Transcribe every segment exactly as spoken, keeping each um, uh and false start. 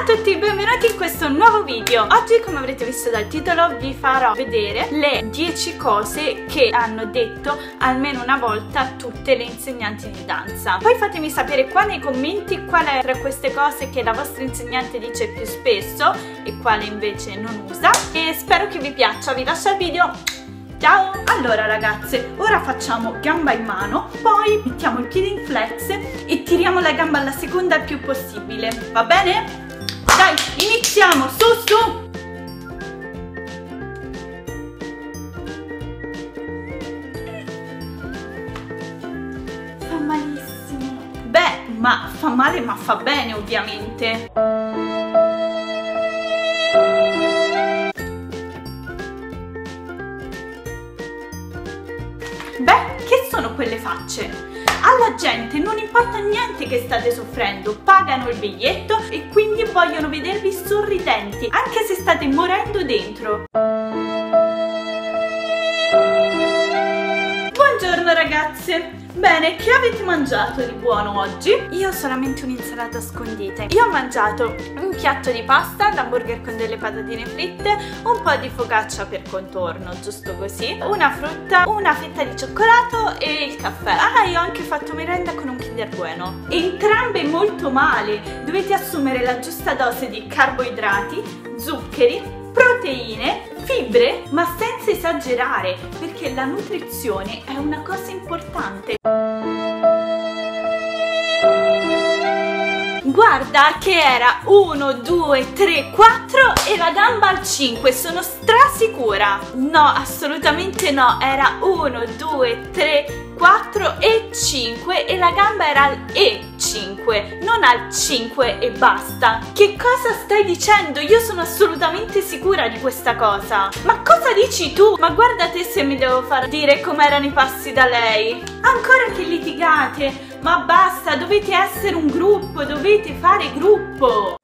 Ciao a tutti, benvenuti in questo nuovo video. Oggi, come avrete visto dal titolo, vi farò vedere le dieci cose che hanno detto almeno una volta tutte le insegnanti di danza. Poi fatemi sapere qua nei commenti qual è tra queste cose che la vostra insegnante dice più spesso e quale invece non usa, e spero che vi piaccia. Vi lascio il video. Ciao! Allora ragazze, ora facciamo gamba in mano, poi mettiamo il piede in flex e tiriamo la gamba alla seconda il più possibile, va bene? Dai, iniziamo, su su! Fa malissimo. Beh, ma fa male ma fa bene ovviamente. Beh, che sono quelle facce? Alla gente non importa niente che state soffrendo, pagano il biglietto e quindi vogliono vedervi sorridenti, anche se state morendo dentro. Buongiorno ragazze! Bene, che avete mangiato di buono oggi? Io ho solamente un'insalata scondita. Io ho mangiato un piatto di pasta, l'hamburger con delle patatine fritte, un po' di focaccia per contorno, giusto così, una frutta, una fetta di cioccolato e il caffè. Ah, io ho anche fatto merenda con un Kinder Bueno. Entrambe molto male. Dovete assumere la giusta dose di carboidrati, zuccheri, proteine, fibre, ma senza esagerare, perché la nutrizione è una cosa importante. Guarda che era uno, due, tre, quattro e la gamba al cinque, sono strasicura. No, assolutamente no, era uno, due, tre, quattro e cinque e la gamba era al E cinque, non al cinque e basta. Che cosa stai dicendo? Io sono assolutamente sicura di questa cosa. Ma cosa dici tu? Ma guarda te se mi devo far dire com'erano i passi da lei. Ancora che litigate? Ma basta, dovete essere un gruppo, dovete fare gruppo.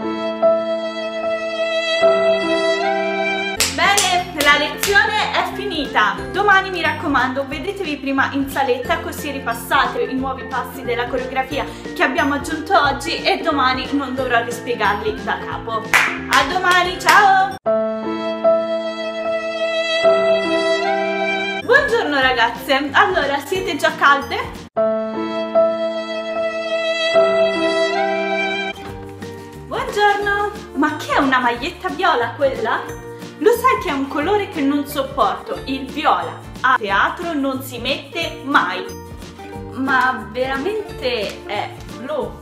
Bene, la lezione è finita. Domani mi raccomando, vedetevi prima in saletta così ripassate i nuovi passi della coreografia che abbiamo aggiunto oggi e domani non dovrò rispiegarli da capo. A domani, ciao! Buongiorno ragazze, allora siete già calde? Buongiorno! Ma che è una maglietta viola quella? Lo sai che è un colore che non sopporto, il viola. A teatro non si mette mai. Ma veramente è blu.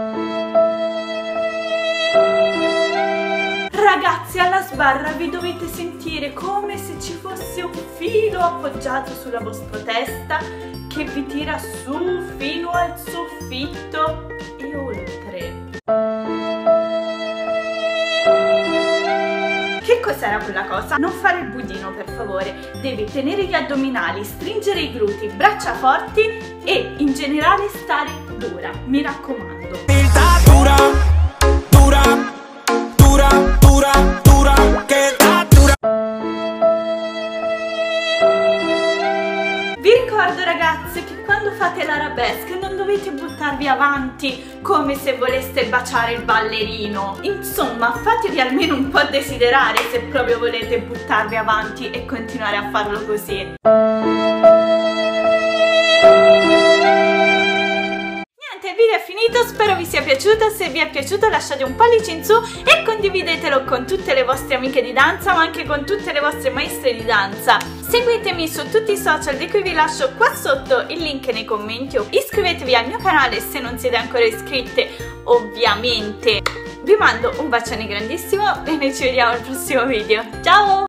Ragazzi, alla sbarra vi dovete sentire come se ci fosse un filo appoggiato sulla vostra testa che vi tira su fino al soffitto e oltre. Che cos'era quella cosa? Non fare il budino per favore, devi tenere gli addominali, stringere i glutei, braccia forti e in generale stare dura, mi raccomando. Dura, dura, dura, dura, dura, che dura. Vi ricordo ragazze che quando fate l'arabesque non dovete buttarvi avanti come se voleste baciare il ballerino. Insomma, fatevi almeno un po' desiderare se proprio volete buttarvi avanti e continuare a farlo così. Il video è finito, spero vi sia piaciuto. Se vi è piaciuto lasciate un pollice in su e condividetelo con tutte le vostre amiche di danza, ma anche con tutte le vostre maestre di danza. Seguitemi su tutti i social di cui vi lascio qua sotto il link nei commenti, o iscrivetevi al mio canale se non siete ancora iscritte, ovviamente. Vi mando un bacione grandissimo e noi ci vediamo al prossimo video. Ciao!